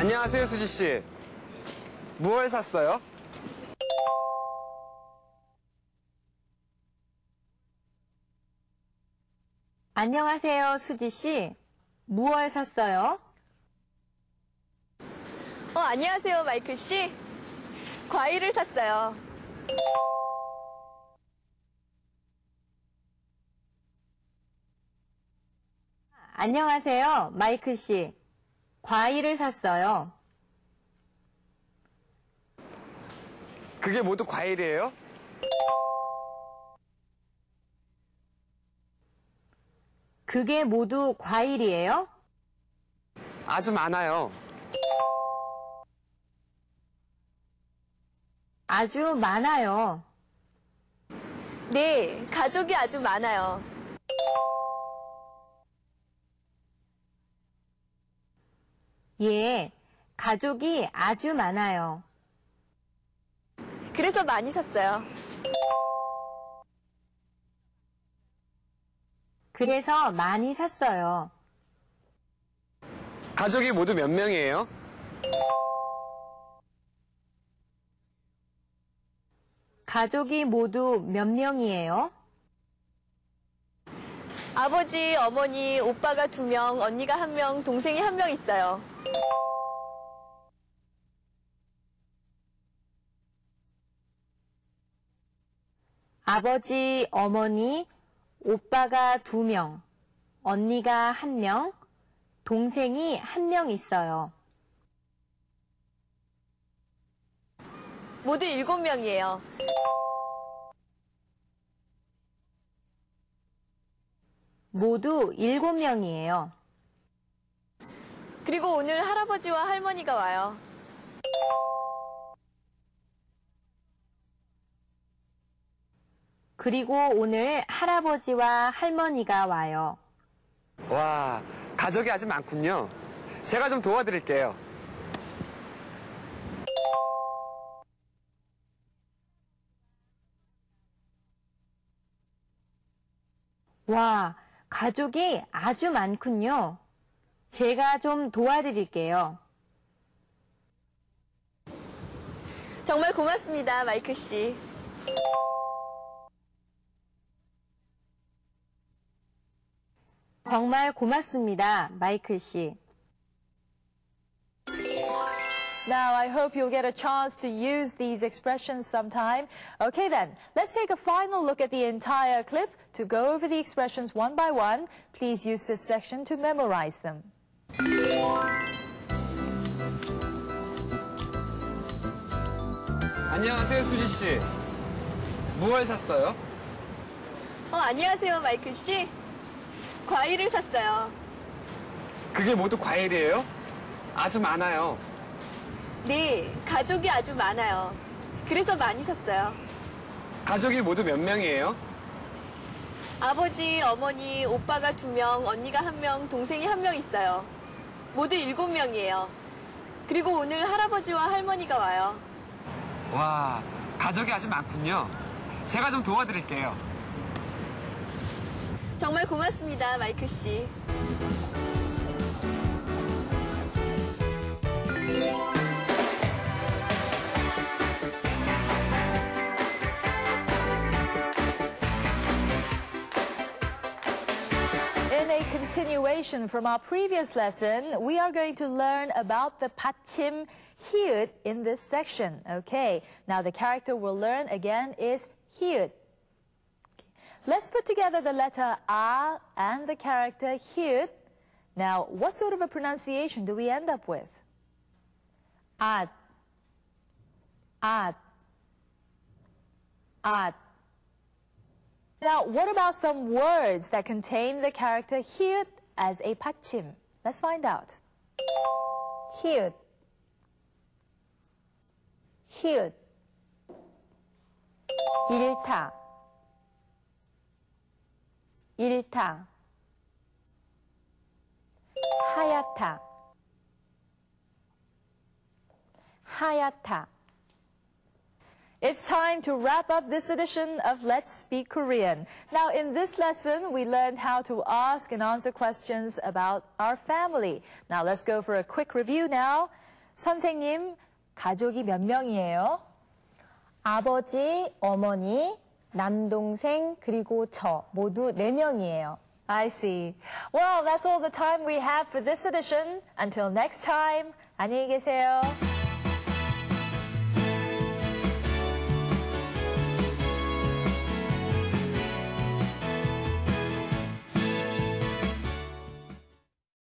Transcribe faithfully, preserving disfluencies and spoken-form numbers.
안녕하세요, 수지 씨. 무얼 샀어요? 안녕하세요, 수지 씨. 무얼 샀어요? 어, 안녕하세요, 마이클 씨. 과일을 샀어요. 안녕하세요, 마이클 씨. 과일을 샀어요. 그게 모두 과일이에요? 그게 모두 과일이에요? 아주 많아요. 아주 많아요. 네, 가족이 아주 많아요. 예, 가족이 아주 많아요. 그래서 많이 샀어요. 그래서 많이 샀어요. 가족이 모두 몇 명이에요? 가족이 모두 몇 명이에요? 아버지, 어머니, 오빠가 두 명, 언니가 한 명, 동생이 한 명 있어요. 아버지, 어머니, 오빠가 두 명, 언니가 한 명, 동생이 한 명 있어요. 모두 일곱 명이에요. 모두 일곱 명이에요. 그리고 오늘 할아버지와 할머니가 와요. 그리고 오늘 할아버지와 할머니가 와요. 와, 가족이 아주 많군요. 제가 좀 도와드릴게요. 와, 가족이 아주 많군요. 제가 좀 도와드릴게요. 정말 고맙습니다, 마이클 씨. 정말 고맙습니다, 마이클 씨. Now, I hope you'll get a chance to use these expressions sometime. Okay then, let's take a final look at the entire clip to go over the expressions one by one. Please use this section to memorize them. 안녕하세요, 수지 씨. 무얼 샀어요? 어, 안녕하세요, 마이클 씨. 과일을 샀어요. 그게 모두 과일이에요? 아주 많아요. 네, 가족이 아주 많아요. 그래서 많이 샀어요. 가족이 모두 몇 명이에요? 아버지, 어머니, 오빠가 두 명, 언니가 한 명, 동생이 한 명 있어요. 모두 일곱 명이에요. 그리고 오늘 할아버지와 할머니가 와요. 와, 가족이 아주 많군요. 제가 좀 도와드릴게요. 정말 고맙습니다, 마이클 씨. In a continuation from our previous lesson, we are going to learn about the 받침 히읗 in this section. Okay, now the character we'll learn again is 히읗. Let's put together the letter A and the character 히읗. Now, what sort of a pronunciation do we end up with? 앗, 앗, 앗. Now, what about some words that contain the character 히읗 as a 받침? Let's find out. 히읗, 히읗. 일타, 일타. 하얗다, 하얗다. It's time to wrap up this edition of Let's Speak Korean. Now, in this lesson, we learned how to ask and answer questions about our family. Now, let's go for a quick review now. 선생님, 가족이 몇 명이에요? 아버지, 어머니, 남동생, 그리고 저 모두 네 명이에요. I see. Well, that's all the time we have for this edition. Until next time, 안녕히 계세요.